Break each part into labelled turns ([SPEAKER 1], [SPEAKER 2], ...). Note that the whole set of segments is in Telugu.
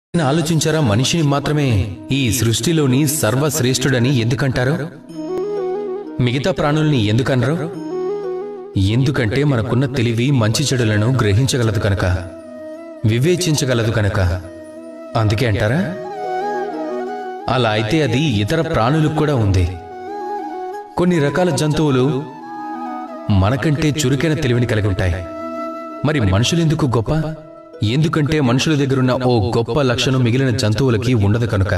[SPEAKER 1] ఆలోచించారా? మనిషిని మాత్రమే ఈ సృష్టిలోని సర్వశ్రేష్ఠుడని ఎందుకంటారు? మిగతా ప్రాణుల్ని ఎందుకనరు? ఎందుకంటే మనకున్న తెలివి మంచి చెడులను గ్రహించగలదు కనుక, వివేచించగలదు కనుక. అందుకే అంటారా? అలా అయితే అది ఇతర ప్రాణులకు కూడా ఉంది. కొన్ని రకాల జంతువులు మనకంటే చురుకైన తెలివిని కలిగి ఉంటాయి. మరి మనుషులెందుకు గొప్ప? ఎందుకంటే మనుషుల దగ్గరున్న ఓ గొప్ప లక్షణం మిగిలిన జంతువులకి ఉండదు కనుక.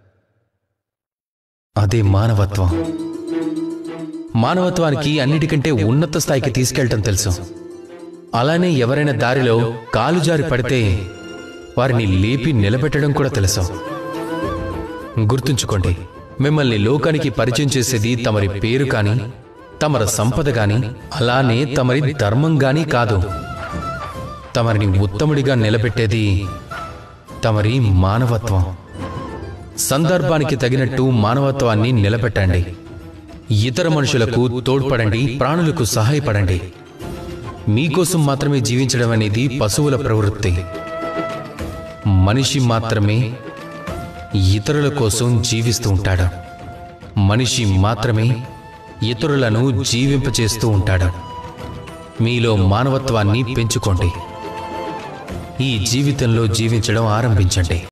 [SPEAKER 1] అదే మానవత్వం. మానవత్వానికి అన్నిటికంటే ఉన్నత స్థాయికి తీసుకెళ్లటం తెలుసు. అలానే ఎవరైనా దారిలో కాలు జారి పడితే వారిని లేపి నిలబెట్టడం కూడా తెలుసు. గుర్తుంచుకోండి, మిమ్మల్ని లోకానికి పరిచయం చేసేది తమరి పేరు కాని, తమరి సంపద గాని, అలానే తమరి ధర్మం గాని కాదు. తమరిని ఉత్తముడిగా నిలబెట్టేది తమరి మానవత్వం. సందర్భానికి తగినట్టు మానవత్వాన్ని నిలబెట్టండి. ఇతర మనుషులకు తోడ్పడండి, ప్రాణులకు సహాయపడండి. మీకోసం మాత్రమే జీవించడం అనేది పశువుల ప్రవృత్తి. మనిషి మాత్రమే ఇతరుల కోసం జీవిస్తూ ఉంటాడు. మనిషి మాత్రమే ఇతరులను జీవింపచేస్తూ ఉంటాడు. మీలో మానవత్వాన్ని పెంచుకోండి. ఈ జీవితంలో జీవించడం ఆరంభించండి.